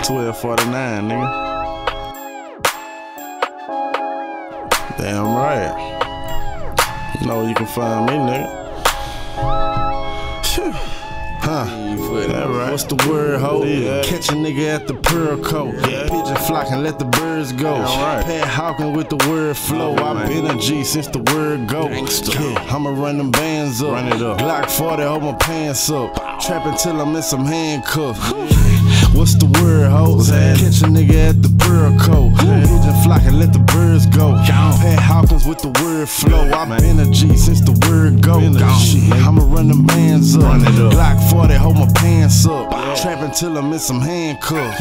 1249, nigga. Damn right. You know where you can find me, nigga. Huh? That right. What's the word, ho? Yeah. Catch a nigga at the Pearl Coat. Yeah. Pigeon flock and let the birds go. Right. Pat Hawkins with the word flow. I've been a G since the word go. Yeah. I'ma run them bands up. Run it up. Glock 40, hold my pants up. Trapping till I'm in some handcuffs. What's the word, ho? Catch a nigga at the Pearl Coat. Pigeon flock and let the birds go. Pat Hawkins with the word flow. I've been a G since the word go. Shit, I'ma run them bands up. Glock 40, hold my pants up. Trapping till I'm in some handcuffs.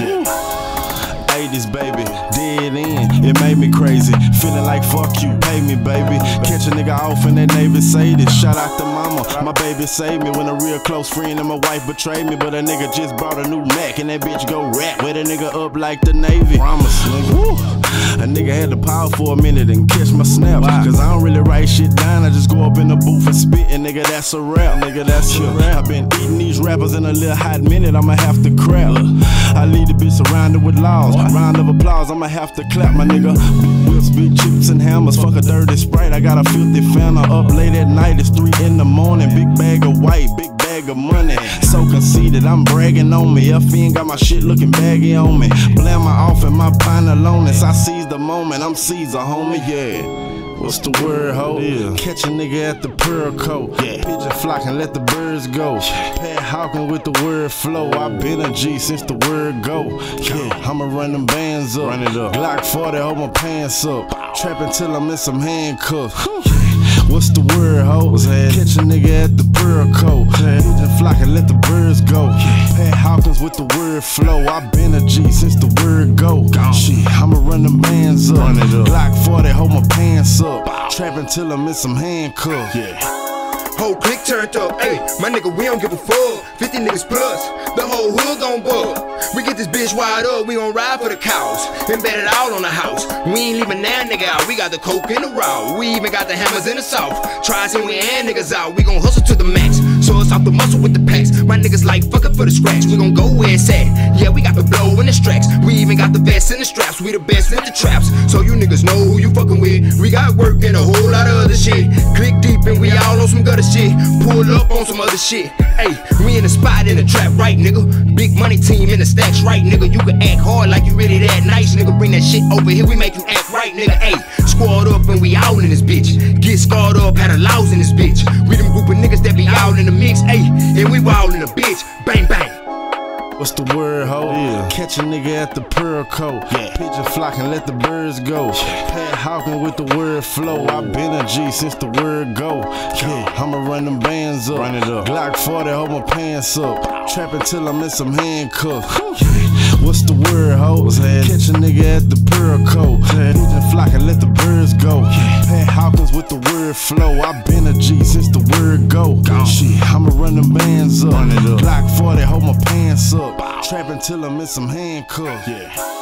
80s, baby, dead end, it made me crazy. Feeling like fuck you, pay me, baby. Catch a nigga off in that Navy Sadie. Shout out to mama, my baby saved me when a real close friend and my wife betrayed me. But a nigga just bought a new Mac and that bitch go rap. With a nigga up like the Navy. Promise, nigga. Woo. A nigga had the power for a minute and catch my snap. Cause I don't really write shit down, I just go up in the booth and spit. And nigga, that's a rap, nigga, that's a rap. I've been eating these rappers in a little hot minute, I'ma have to crap. I leave the bitch surrounded with laws. Round of applause, I'ma have to clap, my nigga. Big whips, big chips and hammers. Fuck a dirty Sprite, I got a filthy Fanta. Up late at night, it's 3 in the morning. Big bag of white, big bag of money. So conceited, I'm bragging on me. F ain't got my shit looking baggy on me. Blame my off and my pine aloneness. I seize the moment, I'm Caesar, homie, yeah. What's the word, ho? Yeah. Catch a nigga at the Pearl Coat. Yeah. Pigeon flock and let the birds go. Pat Hawkins with the word flow. I've been a G since the word go. Yeah. I'ma run them bands up. Run it up. Glock 40, hold my pants up. Trapping till I'm in some handcuffs. What's the word, ho? Catch a nigga at the Pearl Coat. Pigeon flock and let the birds go. Pat Hawkins with the word flow. I've been a G since the word go. Shit, I'ma run them bands up. Glock 40, hold my pants up. Trapping till I'm in some handcuffs. Whole clique turned up, ayy, my nigga, we don't give a fuck. 50 niggas plus, the whole hood gon' bug. We get this bitch wired up, we gon' ride for the cows. And bet it all on the house. We ain't leaving that nigga out, we got the coke in the raw. We even got the hammers in the south. Tries and we and niggas out, we gon' hustle to the max. So it's off the muscle with the packs. My niggas like fuck it for the scratch, we gon' go where it's at. Yeah, we got the blow in the stacks. We even got the vests and the straps, we the best with the traps. So you niggas know who you fucking with. We got work and a whole lot of other shit. Click deep and we all on some gutter shit. Pull up on some other shit. Ayy, we in the spot in the trap, right, nigga? Big money team in the stacks, right, nigga? You can act hard like you really that nice, nigga. Bring that shit over here, we make you act right, nigga. Ayy, squad up and we all in this bitch. Get scarred up, had a louse in this bitch. We them group of niggas that be all in the mix, ayy, and we all in the bitch. Bang, bang. What's the word, ho? Catch a nigga at the Pearl Coat. Pigeon flock and let the birds go. Pat Hawkins with the word flow. I've been a G since the word go. I'ma run them bands up. Run it up. Glock 40, hold my pants up. Trapping till I'm in some handcuffs. What's the word, ho? Catch a nigga at the Pearl Coat. Pigeon flock and let the birds go. Pat Hawkins with the word flow. I've been a G since the word go. Shit, I'ma run them bands up. Glock 40, hold my pants up. Trapping till I'm in some handcuffs.